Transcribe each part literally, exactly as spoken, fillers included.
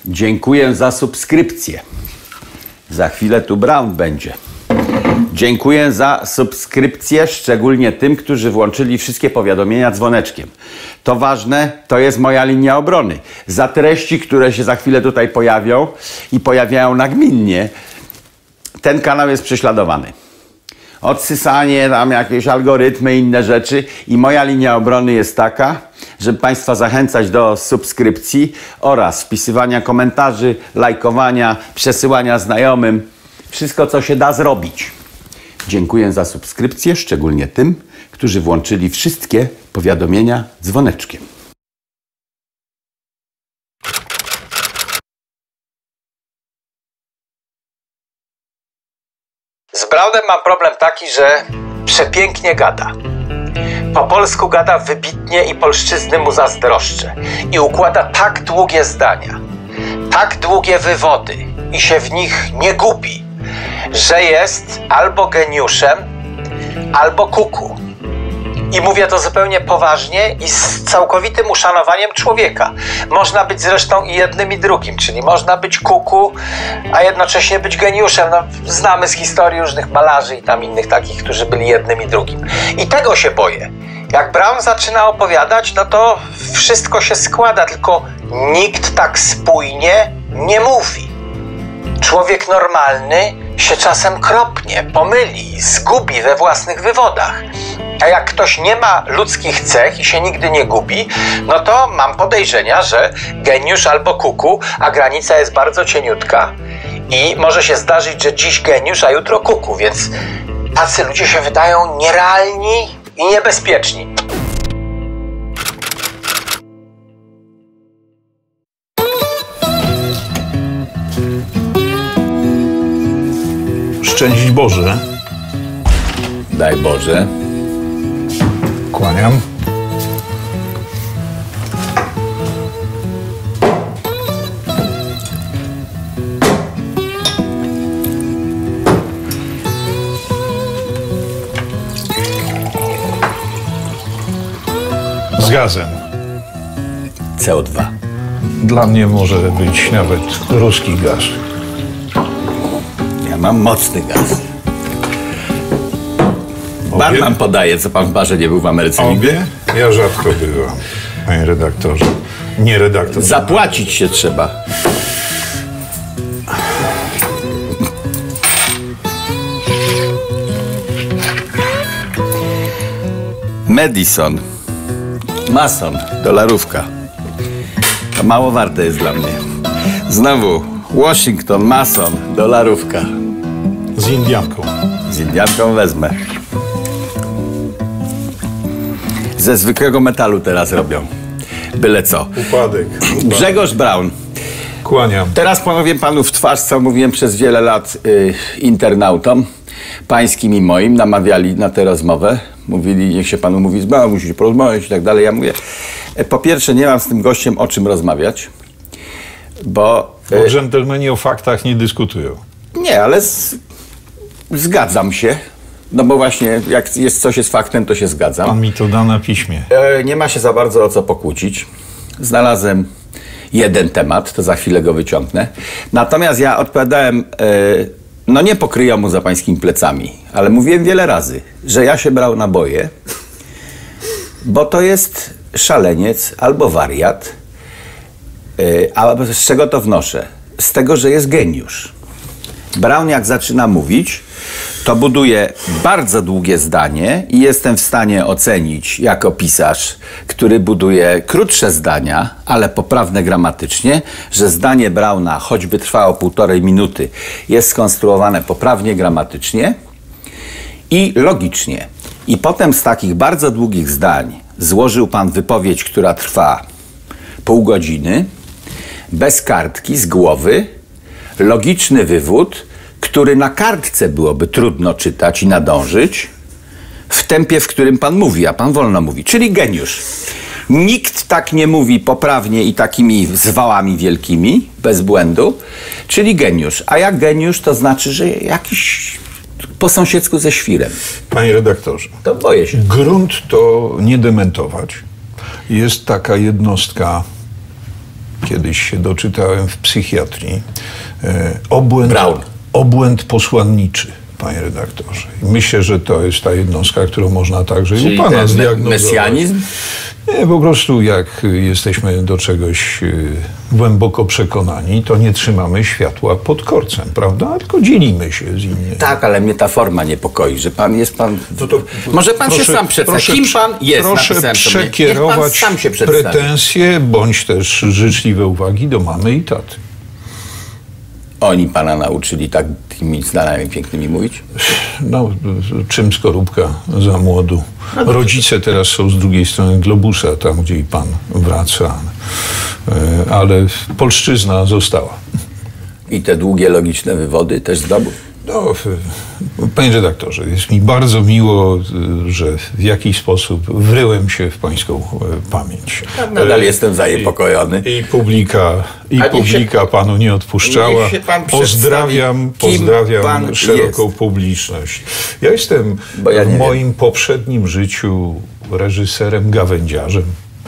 Dziękuję za subskrypcję. Za chwilę tu Braun będzie. Dziękuję za subskrypcję, szczególnie tym, którzy włączyli wszystkie powiadomienia dzwoneczkiem. To ważne, to jest moja linia obrony. Za treści, które się za chwilę tutaj pojawią i pojawiają nagminnie, ten kanał jest prześladowany. Odsysanie, tam jakieś algorytmy, inne rzeczy i moja linia obrony jest taka, żeby Państwa zachęcać do subskrypcji oraz wpisywania komentarzy, lajkowania, przesyłania znajomym. Wszystko, co się da zrobić. Dziękuję za subskrypcję, szczególnie tym, którzy włączyli wszystkie powiadomienia dzwoneczkiem. Z Braunem mam problem taki, że przepięknie gada. Po polsku gada wybitnie i polszczyzny mu zazdroszczę. I układa tak długie zdania, tak długie wywody i się w nich nie gubi, że jest albo geniuszem, albo kuku. I mówię to zupełnie poważnie i z całkowitym uszanowaniem człowieka. Można być zresztą i jednym, i drugim, czyli można być kuku, a jednocześnie być geniuszem. No, znamy z historii różnych malarzy i tam innych takich, którzy byli jednym i drugim. I tego się boję. Jak Braun zaczyna opowiadać, no to wszystko się składa, tylko nikt tak spójnie nie mówi. Człowiek normalny się czasem kropnie, pomyli, zgubi we własnych wywodach. A jak ktoś nie ma ludzkich cech i się nigdy nie gubi, no to mam podejrzenia, że geniusz albo kuku, a granica jest bardzo cieniutka i może się zdarzyć, że dziś geniusz, a jutro kuku, więc tacy ludzie się wydają nierealni i niebezpieczni. Szczęść Boże. Daj Boże. Kłaniam. Z gazem. C O dwa. Dla mnie może być nawet ruski gaz. Ja mam mocny gaz. Barman podaje, co pan w barze nie był w Ameryce nigdy? Obie? Ja rzadko bywam, panie redaktorze. Nie redaktor. Zapłacić się trzeba. Madison. Mason. Dolarówka. To mało warte jest dla mnie. Znowu Washington. Mason. Dolarówka. Z Indianką. Z Indianką wezmę. Ze zwykłego metalu teraz robią. Byle co. Upadek. Upadek. Grzegorz Braun. Kłaniam. Teraz powiem panu w twarz, co mówiłem przez wiele lat y, internautom, pańskim i moim, namawiali na tę rozmowę. Mówili, niech się panu mówi z Braun, musicie porozmawiać i tak dalej. Ja mówię, po pierwsze, nie mam z tym gościem o czym rozmawiać, bo... Bo dżentelmeni o faktach nie dyskutują. Nie, ale z, zgadzam się. No bo właśnie, jak jest coś jest faktem, to się zgadzam. Pan mi to da na piśmie. E, nie ma się za bardzo o co pokłócić. Znalazłem jeden temat, to za chwilę go wyciągnę. Natomiast ja odpowiadałem, e, no nie pokryję mu za pańskimi plecami, ale mówiłem wiele razy, że ja się brał na boję, bo to jest szaleniec albo wariat. E, a z czego to wnoszę? Z tego, że jest geniusz. Braun jak zaczyna mówić, to buduje bardzo długie zdanie i jestem w stanie ocenić jako pisarz, który buduje krótsze zdania, ale poprawne gramatycznie, że zdanie Brauna, choćby trwało półtorej minuty, jest skonstruowane poprawnie gramatycznie i logicznie. I potem z takich bardzo długich zdań złożył pan wypowiedź, która trwa pół godziny, bez kartki, z głowy, logiczny wywód, który na kartce byłoby trudno czytać i nadążyć w tempie, w którym pan mówi, a pan wolno mówi, czyli geniusz. Nikt tak nie mówi poprawnie i takimi zwałami wielkimi, bez błędu, czyli geniusz. A jak geniusz, to znaczy, że jakiś po sąsiedzku ze świrem. Panie redaktorze, to boję się. Grunt to nie dementować. Jest taka jednostka kiedyś się doczytałem w psychiatrii. E, obłęd, Braun. obłęd posłanniczy, panie redaktorze. I myślę, że to jest ta jednostka, którą można także i u pana ten zdiagnozować. mesjanizm? Nie, po prostu jak jesteśmy do czegoś y, głęboko przekonani, to nie trzymamy światła pod korcem, prawda? Tylko dzielimy się z innymi. Tak, ale mnie ta forma niepokoi, że pan jest pan... No to Może pan proszę, się sam przedstawi. proszę, Kim pan jest? Proszę Napisałem sobie. Niech przekierować pan sam się przedstawi. pretensje, bądź też życzliwe uwagi do mamy i taty. Oni pana nauczyli tak tymi zdaniami pięknymi mówić? No, czym skorupka za młodu. Rodzice teraz są z drugiej strony globusa, tam gdzie i pan wraca. E, Ale polszczyzna została. I te długie, logiczne wywody też zdobył? No, panie redaktorze, jest mi bardzo miło, że w jakiś sposób wryłem się w pańską pamięć. Nadal e, jestem zaniepokojony. I, i publika, i publika się, panu nie odpuszczała. Pozdrawiam, pozdrawiam pan szeroką jest. publiczność. Ja jestem ja w moim wiem. poprzednim życiu reżyserem gawędziarzem.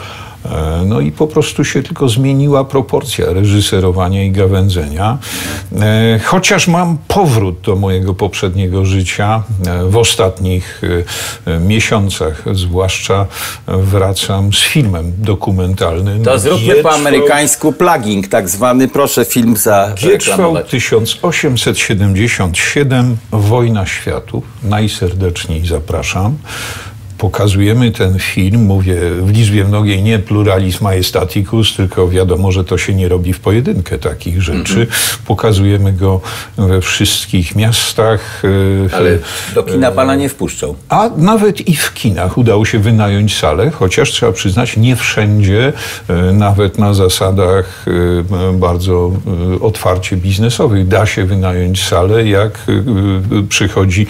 No i po prostu się tylko zmieniła proporcja reżyserowania i gawędzenia. Chociaż mam powrót do mojego poprzedniego życia, w ostatnich miesiącach zwłaszcza wracam z filmem dokumentalnym. To zróbmy Gietrzwał, po amerykańsku plugging, tak zwany, proszę film za Gietrzwał tysiąc osiemset siedemdziesiąt siedem, Wojna Światów. Najserdeczniej zapraszam. Pokazujemy ten film, mówię w liczbie mnogiej, nie pluralis majestaticus, tylko wiadomo, że to się nie robi w pojedynkę takich rzeczy. Mm-hmm. Pokazujemy go we wszystkich miastach. Ale do kina pana nie wpuszczą. A nawet i w kinach udało się wynająć salę, chociaż trzeba przyznać, nie wszędzie, nawet na zasadach bardzo otwarcie biznesowych, da się wynająć salę, jak przychodzi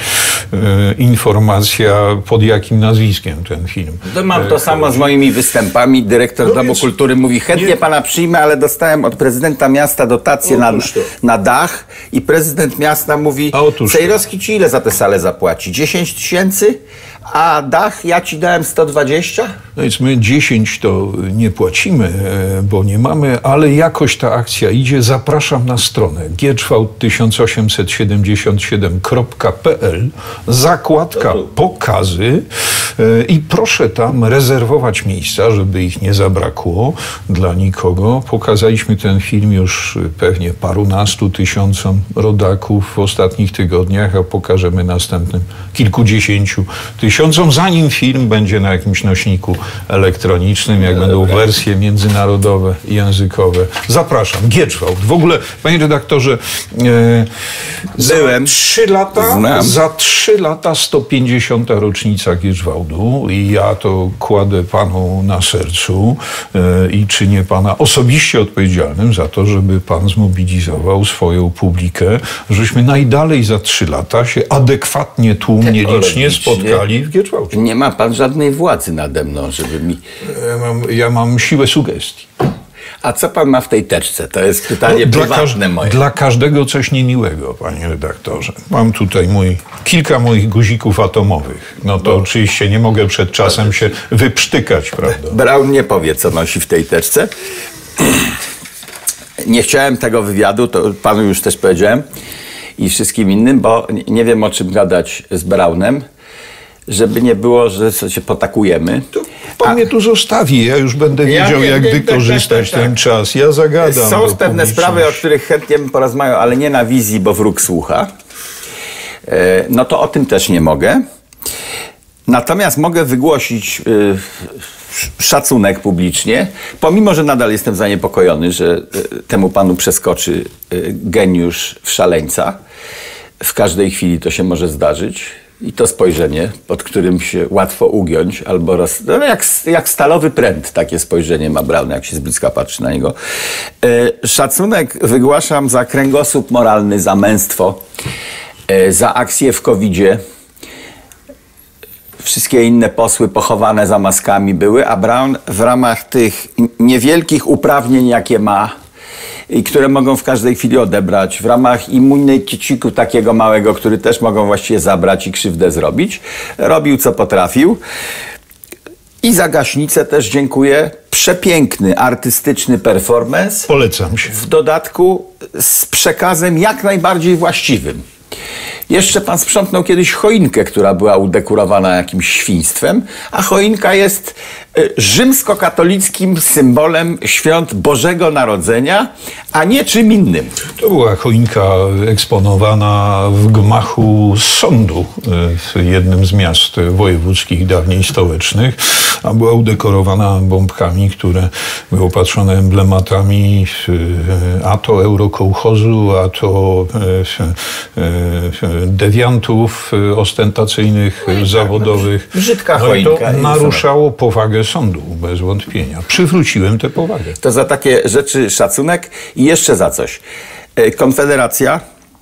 informacja, pod jakim nazwiskiem nazwiskiem ten film. To mam to samo z moimi występami. Dyrektor no Domu więc, Kultury mówi, chętnie nie. pana przyjmę, ale dostałem od prezydenta miasta dotację na, na dach i prezydent miasta mówi, Cejrowski ci ile za tę salę zapłaci? dziesięć tysięcy? A dach ja ci dałem sto dwadzieścia? No więc my dziesięć to nie płacimy, bo nie mamy, ale jakoś ta akcja idzie. Zapraszam na stronę gietrzwał tysiąc osiemset siedemdziesiąt siedem kropka p l, zakładka pokazy i proszę tam rezerwować miejsca, żeby ich nie zabrakło dla nikogo. Pokazaliśmy ten film już pewnie parunastu tysiącom rodaków w ostatnich tygodniach, a pokażemy następnym kilkudziesięciu tysiącom, zanim film będzie na jakimś nośniku elektronicznym, jak Dobra. będą wersje międzynarodowe, językowe. Zapraszam. Gietrzwał. W ogóle, panie redaktorze, e, za trzy lata, za trzy lata sto pięćdziesiąta rocznica Gietrzwałdu i ja to kładę panu na sercu e, i czynię pana osobiście odpowiedzialnym za to, żeby pan zmobilizował swoją publikę, żebyśmy najdalej za trzy lata się adekwatnie, tłumnie, licznie spotkali w Gietrzwałdzie. Nie ma pan żadnej władzy nade mną, żeby mi... Ja mam, ja mam siłę sugestii. A co pan ma w tej teczce? To jest pytanie no, prywatne moje. Dla każdego coś niemiłego, panie redaktorze. Mam tutaj mój, kilka moich guzików atomowych. No to no. oczywiście nie mogę przed czasem się wyprztykać, prawda? Braun nie powie, co nosi w tej teczce. Nie chciałem tego wywiadu, to panu już też powiedziałem i wszystkim innym, bo nie wiem, o czym gadać z Braunem, żeby nie było, że się potakujemy. To pan A... mnie tu zostawi, ja już będę ja wiedział, jak wykorzystać tak, tak, ten czas. Ja zagadam. Są pewne sprawy, o których chętnie bym porozmawiał, ale nie na wizji, bo wróg słucha. No to o tym też nie mogę. Natomiast mogę wygłosić szacunek publicznie, pomimo że nadal jestem zaniepokojony, że temu panu przeskoczy geniusz w szaleńca. W każdej chwili to się może zdarzyć. I to spojrzenie, pod którym się łatwo ugiąć, albo roz... no jak, jak stalowy pręt, takie spojrzenie ma Braun, jak się z bliska patrzy na niego. E, szacunek wygłaszam za kręgosłup moralny, za męstwo, e, za akcję w kowidzie. Wszystkie inne posły pochowane za maskami były, a Braun w ramach tych niewielkich uprawnień, jakie ma, i które mogą w każdej chwili odebrać, w ramach immuniteciku takiego małego, który też mogą właściwie zabrać i krzywdę zrobić, robił co potrafił. I za gaśnicę też dziękuję. Przepiękny, artystyczny performance. Polecam się. W dodatku z przekazem jak najbardziej właściwym. Jeszcze pan sprzątnął kiedyś choinkę, która była udekurowana jakimś świństwem, a choinka jest rzymskokatolickim symbolem świąt Bożego Narodzenia, a nie czym innym. To była choinka eksponowana w gmachu sądu w jednym z miast wojewódzkich, dawniej stołecznych, a była udekorowana bombkami, które były opatrzone emblematami a to eurokołchozu, a to dewiantów ostentacyjnych, no zawodowych. Tak, brzydka no choinka. I to naruszało powagę sądu, bez wątpienia. Przywróciłem tę powagę. To za takie rzeczy szacunek i jeszcze za coś. Konfederacja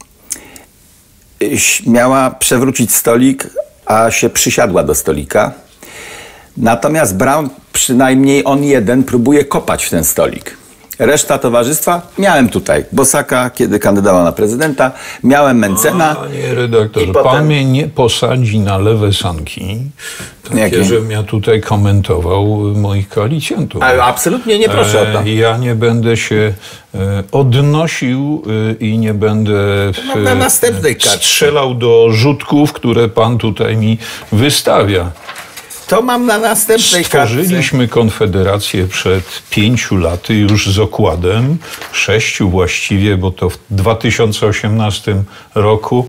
miała przewrócić stolik, a się przysiadła do stolika. Natomiast Braun, przynajmniej on jeden, próbuje kopać w ten stolik. Reszta towarzystwa, miałem tutaj Bosaka, kiedy kandydował na prezydenta, miałem Mencena. Panie redaktorze, potem... pan mnie nie posadzi na lewe sanki, takie, żebym ja tutaj komentował moich koalicjantów. Ale absolutnie nie proszę o to. Ja nie będę się odnosił i nie będę no, na następnej karcie strzelał do rzutków, które pan tutaj mi wystawia. To mam na następnej kartce. Stworzyliśmy Konfederację przed pięciu laty już z okładem, sześciu właściwie, bo to w dwa tysiące osiemnastym roku.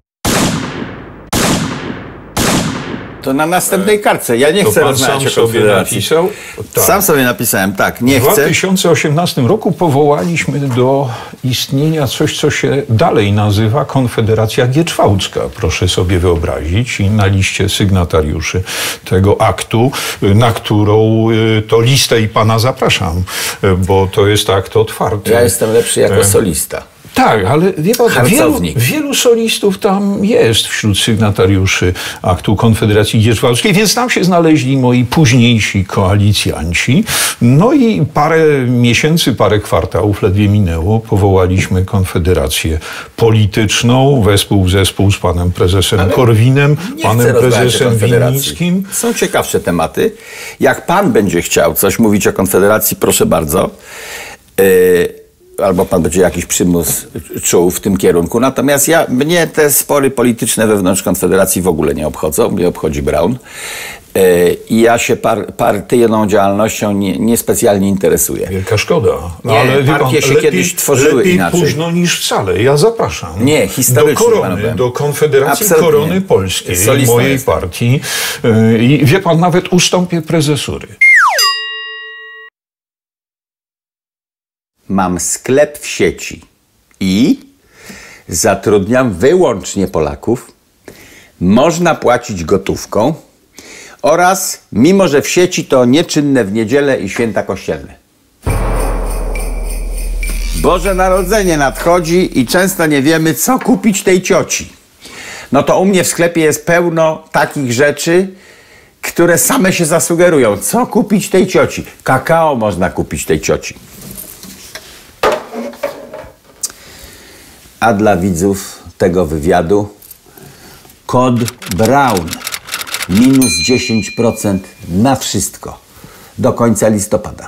To na następnej kartce. Ja nie to chcę pan rozmawiać sam o sobie Konfederacji. napisał? Tak. Sam sobie napisałem, tak, nie chcę. W chcę. dwa tysiące osiemnastym roku powołaliśmy do istnienia coś, co się dalej nazywa Konfederacja Gieczwałcka. Proszę sobie wyobrazić. I na liście sygnatariuszy tego aktu, na którą to listę i pana zapraszam, bo to jest akt otwarty. Ja jestem lepszy jako solista. Tak, ale wie pan, wielu, wielu solistów tam jest wśród sygnatariuszy aktu Konfederacji Gieczwałckiej, więc tam się znaleźli moi późniejsi koalicjanci. No i parę miesięcy, parę kwartałów ledwie minęło. Powołaliśmy Konfederację Polityczną, wespół w zespół z panem prezesem ale Korwinem, panem prezesem Winnickim. Są ciekawsze tematy. Jak pan będzie chciał coś mówić o Konfederacji, proszę bardzo. Yy... albo pan będzie jakiś przymus czuł w tym kierunku. Natomiast ja, mnie te spory polityczne wewnątrz Konfederacji w ogóle nie obchodzą. Mnie obchodzi Braun. I ja się par, partyjną działalnością nie, niespecjalnie interesuję. Wielka szkoda. No, nie, ale partie się lepiej, kiedyś tworzyły lepiej inaczej. późno niż wcale. Ja zapraszam. Nie, historycznie. Do Korony, do Konfederacji Absolutnie. Korony Polskiej, Solista mojej jest. partii. I wie pan, nawet ustąpię prezesury. Mam sklep w sieci i zatrudniam wyłącznie Polaków. Można płacić gotówką oraz, mimo że w sieci to nieczynne w niedzielę i święta kościelne. Boże Narodzenie nadchodzi i często nie wiemy, co kupić tej cioci. No to u mnie w sklepie jest pełno takich rzeczy, które same się zasugerują. Co kupić tej cioci? Kakao można kupić tej cioci. A dla widzów tego wywiadu kod Braun minus dziesięć procent na wszystko do końca listopada.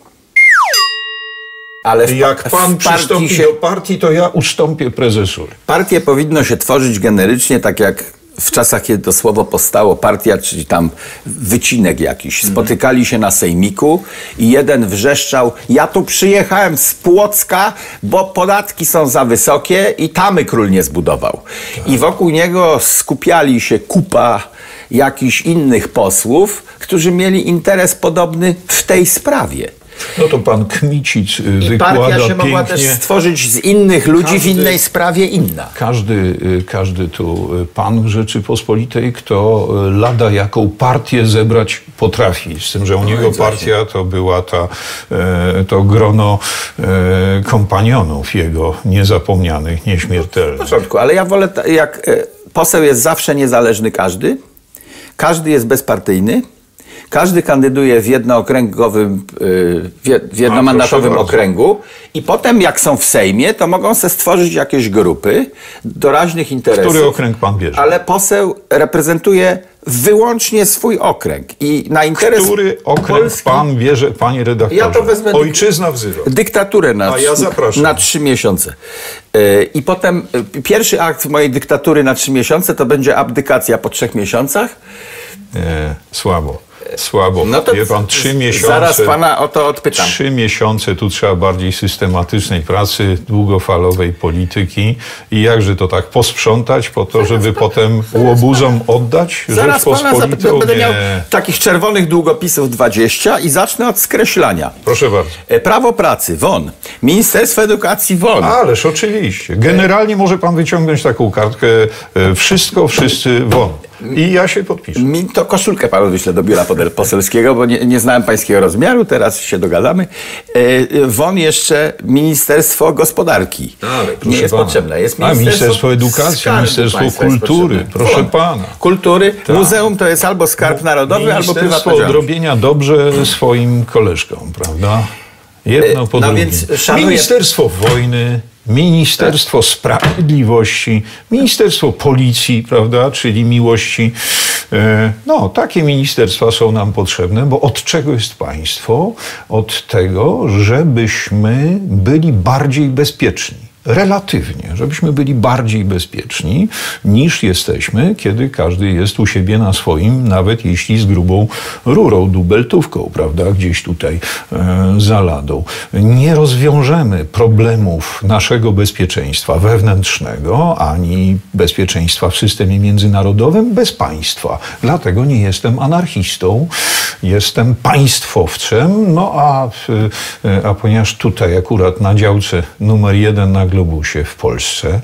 Ale w, jak pan przystąpi się... do partii, to ja ustąpię prezesury. Partie powinno się tworzyć generycznie, tak jak w czasach, kiedy to słowo powstało, partia, czyli tam wycinek jakiś. Spotykali się na sejmiku i jeden wrzeszczał: ja tu przyjechałem z Płocka, bo podatki są za wysokie i tamy król nie zbudował. Tak. I wokół niego skupiali się kupa jakichś innych posłów, którzy mieli interes podobny w tej sprawie. No to pan Kmicic wykłada I partia się pięknie. mogła też stworzyć z innych ludzi każdy, w innej sprawie inna. Każdy, każdy tu pan Rzeczypospolitej, kto lada jaką partię zebrać potrafi. Z tym, że u no niego partia to była ta, to grono kompanionów jego niezapomnianych, nieśmiertelnych. W porządku, ale ja wolę, jak poseł jest zawsze niezależny każdy, każdy jest bezpartyjny, Każdy kandyduje w jednookręgowym, w jednomandatowym A, okręgu i potem jak są w Sejmie, to mogą se stworzyć jakieś grupy doraźnych interesów. Który okręg pan bierze? Ale poseł reprezentuje wyłącznie swój okręg i na interes Który okręg Polski, pan bierze, panie redaktorze? Ja to wezmę Ojczyzna wzywa. Dyktaturę na, A ja zapraszam. na trzy miesiące. Yy, I potem yy, pierwszy akt mojej dyktatury na trzy miesiące to będzie abdykacja po trzech miesiącach. Nie, słabo. Słabo. No to Wie pan, trzy miesiące. Zaraz pana o to odpytam. Trzy miesiące, tu trzeba bardziej systematycznej pracy, długofalowej polityki i jakże to tak posprzątać po to, żeby potem łobuzom oddać Zaraz pana Rzeczpospolitą? będę Nie. miał takich czerwonych długopisów dwadzieścia i zacznę od skreślania. Proszę bardzo. E, Prawo pracy, won. Ministerstwo edukacji, won. Ależ oczywiście. Generalnie może pan wyciągnąć taką kartkę, e, wszystko, wszyscy won. I ja się podpiszę. Mi to koszulkę panu wyślę do biura podel- poselskiego, bo nie, nie znałem pańskiego rozmiaru, teraz się dogadamy. E, won jeszcze Ministerstwo Gospodarki. Ale, proszę nie jest pana. potrzebne. Jest A, Ministerstwo Edukacji, Skarbu Ministerstwo Państwa jest Kultury, potrzebne. proszę Won. pana. Kultury, Tak. muzeum to jest albo skarb narodowy, albo prywatna Ministerstwo działalność. odrobienia dobrze swoim koleżkom, prawda? Jedno po No drugim. więc szanuję- Ministerstwo Wojny, Ministerstwo Sprawiedliwości, Ministerstwo Policji, prawda, czyli miłości. E, No, takie ministerstwa są nam potrzebne, bo od czego jest państwo? Od tego, żebyśmy byli bardziej bezpieczni. Relatywnie, żebyśmy byli bardziej bezpieczni niż jesteśmy, kiedy każdy jest u siebie na swoim, nawet jeśli z grubą rurą, dubeltówką, prawda, gdzieś tutaj e, za ladą. Nie rozwiążemy problemów naszego bezpieczeństwa wewnętrznego, ani bezpieczeństwa w systemie międzynarodowym bez państwa. Dlatego nie jestem anarchistą, jestem państwowcem, no a, a ponieważ tutaj akurat na działce numer jeden na globusie w Polsce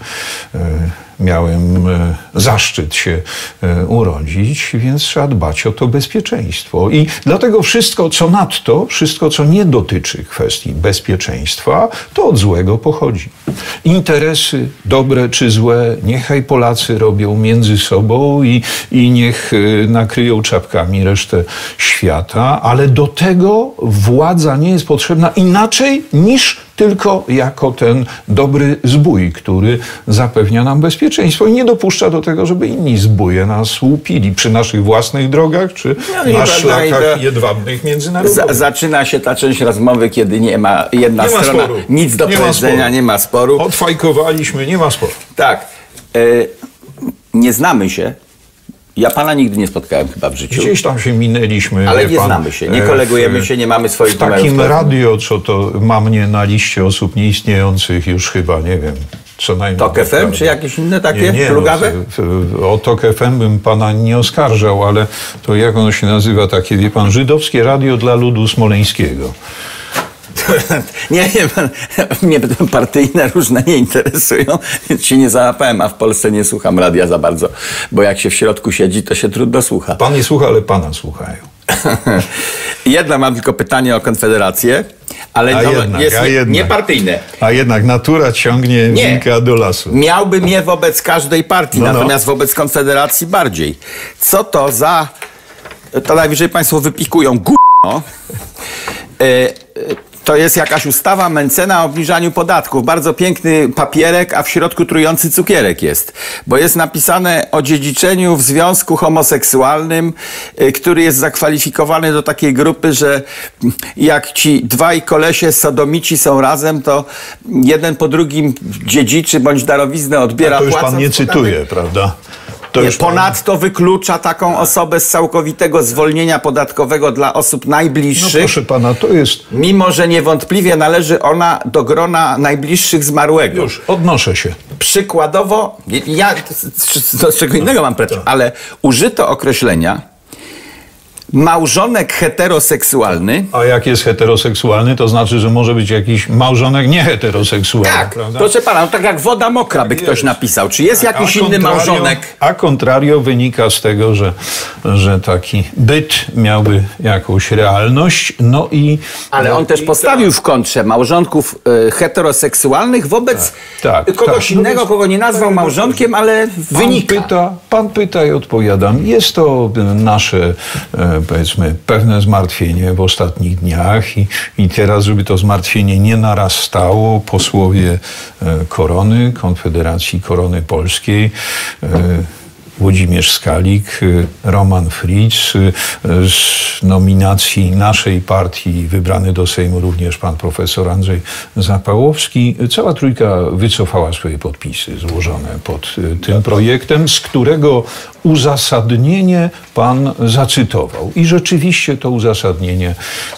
miałem zaszczyt się urodzić, więc trzeba dbać o to bezpieczeństwo. I dlatego wszystko, co nadto, wszystko, co nie dotyczy kwestii bezpieczeństwa, to od złego pochodzi. Interesy, dobre czy złe, niechaj Polacy robią między sobą i, i niech nakryją czapkami resztę świata, ale do tego władza nie jest potrzebna inaczej niż tylko jako ten dobry zbój, który zapewnia nam bezpieczeństwo i nie dopuszcza do tego, żeby inni zbóje nas łupili przy naszych własnych drogach, czy No, na to- szlakach to- jedwabnych międzynarodowych. Za, zaczyna się ta część rozmowy, kiedy nie ma jedna Nie ma strona, sporu. nic do Nie ma powiedzenia, sporu. nie ma sporu. Odfajkowaliśmy, nie ma sporu. Tak. E, nie znamy się. Ja pana nigdy nie spotkałem chyba w życiu. Gdzieś tam się minęliśmy. Ale wie nie pan, znamy się, nie e, kolegujemy w- się, nie mamy swoich W takim numerów. radio, co to ma mnie na liście osób nieistniejących już chyba, nie wiem, co najmniej. Tok F M czy jakieś inne takie Nie, nie, plugawe? no, w- w- o Tok F M bym pana nie oskarżał, ale to jak ono się nazywa, takie, wie pan, żydowskie radio dla ludu smoleńskiego. Nie, nie, pan- mnie partyjne różne nie interesują, więc się nie załapałem, a w Polsce nie słucham radia za bardzo, bo jak się w środku siedzi, to się trudno słucha. Pan nie słucha, ale pana słuchają. Jedno mam tylko pytanie o Konfederację, ale A to jednak, jest a nie- jednak. niepartyjne. A jednak natura ciągnie Nie. wilka do lasu. Miałby mnie wobec każdej partii, No, no. natomiast wobec Konfederacji bardziej. Co to za... To najwyżej państwo wypikują gówno. E, e, To jest jakaś ustawa Mencena o obniżaniu podatków. Bardzo piękny papierek, a w środku trujący cukierek jest. Bo jest napisane o dziedziczeniu w związku homoseksualnym, y, który jest zakwalifikowany do takiej grupy, że jak ci dwaj kolesie sodomici są razem, to jeden po drugim dziedziczy bądź darowiznę odbiera. A to już pan płacąc nie podatek. cytuje, prawda? To Nie, już pan- ponadto wyklucza taką osobę z całkowitego zwolnienia podatkowego dla osób No najbliższych. proszę pana, to jest... Mimo, że niewątpliwie należy ona do grona najbliższych zmarłego. Już, odnoszę się. Przykładowo, ja do czego innego mam pretensje, ale użyto określenia małżonek heteroseksualny. A jak jest heteroseksualny, to znaczy, że może być jakiś małżonek nieheteroseksualny, Tak, prawda? proszę pana, no tak jak woda mokra by ktoś jest. napisał. Czy jest jakiś A inny contrario- małżonek? A contrario wynika z tego, że, że taki byt miałby jakąś realność, no i... Ale no on też i postawił w kontrze małżonków e, heteroseksualnych wobec tak, kogoś tak. No innego, więc- kogo nie nazwał małżonkiem, ale Pan wynika. pyta, pan pyta i odpowiadam. Jest to nasze e, powiedzmy, pewne zmartwienie w ostatnich dniach i, i teraz, żeby to zmartwienie nie narastało, posłowie Korony, Konfederacji Korony Polskiej, Włodzimierz Skalik, Roman Fritz, z nominacji naszej partii wybrany do Sejmu również pan profesor Andrzej Zapałowski. Cała trójka wycofała swoje podpisy złożone pod tym projektem, z którego uzasadnienie pan zacytował. I rzeczywiście to uzasadnienie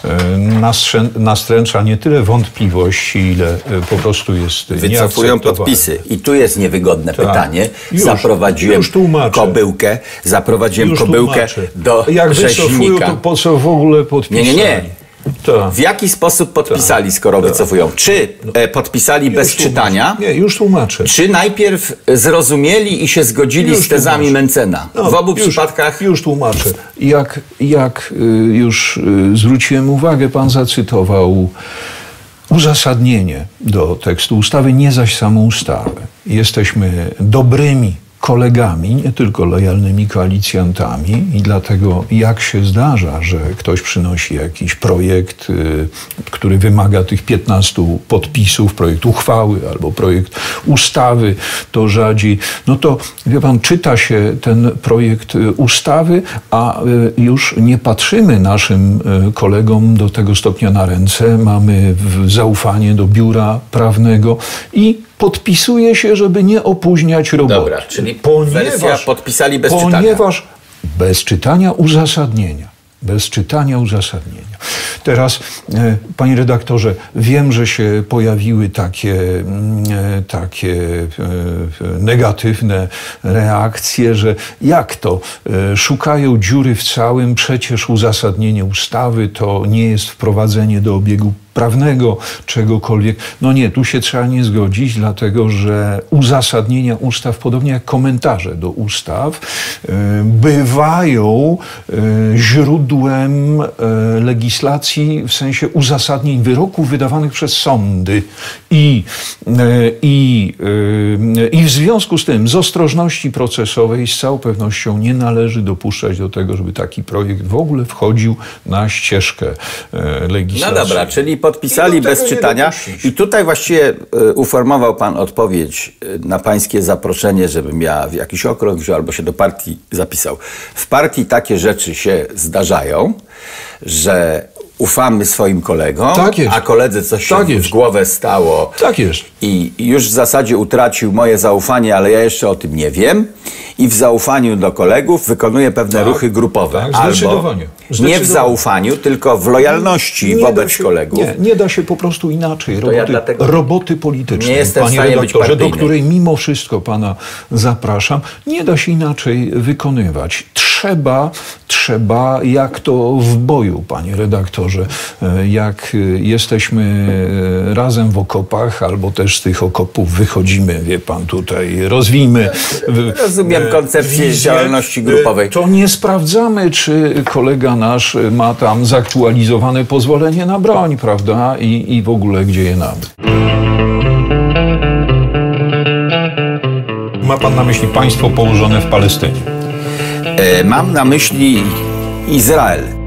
nastręcza nie tyle wątpliwości, ile po prostu jest Wycofują podpisy. I tu jest niewygodne tak. pytanie. Już, Zaprowadziłem już kobyłkę, zaprowadziłem już kobyłkę tłumaczę. do Jak wycofują, rzeźnika. to po co w ogóle podpisali? Nie, nie, nie. To. W jaki sposób podpisali, skoro to. wycofują? Czy e, podpisali Już bez tłumaczę. czytania? Nie, już tłumaczę. Czy najpierw zrozumieli i się zgodzili Już z tezami tłumaczę. Mencena? No, w obu już, przypadkach... Już tłumaczę. Jak, jak już zwróciłem uwagę, pan zacytował uzasadnienie do tekstu ustawy, nie zaś samą ustawę. Jesteśmy dobrymi kolegami, nie tylko lojalnymi koalicjantami i dlatego jak się zdarza, że ktoś przynosi jakiś projekt, y, który wymaga tych piętnastu podpisów, projekt uchwały albo projekt ustawy, to rzadziej, no to wie pan, czyta się ten projekt ustawy, a y, już nie patrzymy naszym y, kolegom do tego stopnia na ręce, mamy w, zaufanie do biura prawnego i podpisuje się, żeby nie opóźniać roboty. Dobra, czyli wersja podpisali bez czytania. Ponieważ bez czytania uzasadnienia. Bez czytania uzasadnienia. Teraz, e, panie redaktorze, wiem, że się pojawiły takie, e, takie e, negatywne reakcje, że jak to? E, szukają dziury w całym, przecież uzasadnienie ustawy to nie jest wprowadzenie do obiegu prawnego, czegokolwiek. No nie, tu się trzeba nie zgodzić, dlatego że uzasadnienia ustaw, podobnie jak komentarze do ustaw, bywają źródłem legislacji w sensie uzasadnień wyroków wydawanych przez sądy. I, i, i w związku z tym z ostrożności procesowej z całą pewnością nie należy dopuszczać do tego, żeby taki projekt w ogóle wchodził na ścieżkę legislacji. No dobra, czyli podpisali bez czytania. I tutaj właściwie y, uformował pan odpowiedź y, na pańskie zaproszenie, żebym ja w jakiś okrąg wziął albo się do partii zapisał. W partii takie rzeczy się zdarzają, że ufamy swoim kolegom, tak jest. a koledze coś się tak w jest. głowę stało tak jest. i już w zasadzie utracił moje zaufanie, ale ja jeszcze o tym nie wiem i w zaufaniu do kolegów wykonuje pewne tak. ruchy grupowe. Tak, albo zdecydowanie. nie w zaufaniu, tylko w lojalności nie wobec się, kolegów. Nie, nie da się po prostu inaczej. Roboty, ja dlatego roboty polityczne, nie jestem panie w stanie być redaktorze, do partyjny. której mimo wszystko pana zapraszam, nie da się inaczej wykonywać. Trzeba, trzeba, jak to w boju, panie redaktorze, jak jesteśmy razem w okopach, albo też z tych okopów wychodzimy, wie pan, tutaj rozwijmy. Rozumiem koncepcję wizję, działalności grupowej. To nie sprawdzamy, czy kolega nasz ma tam zaktualizowane pozwolenie na broń, prawda? I, i w ogóle gdzie je mamy. Ma pan na myśli państwo położone w Palestynie? E, mam na myśli Izrael.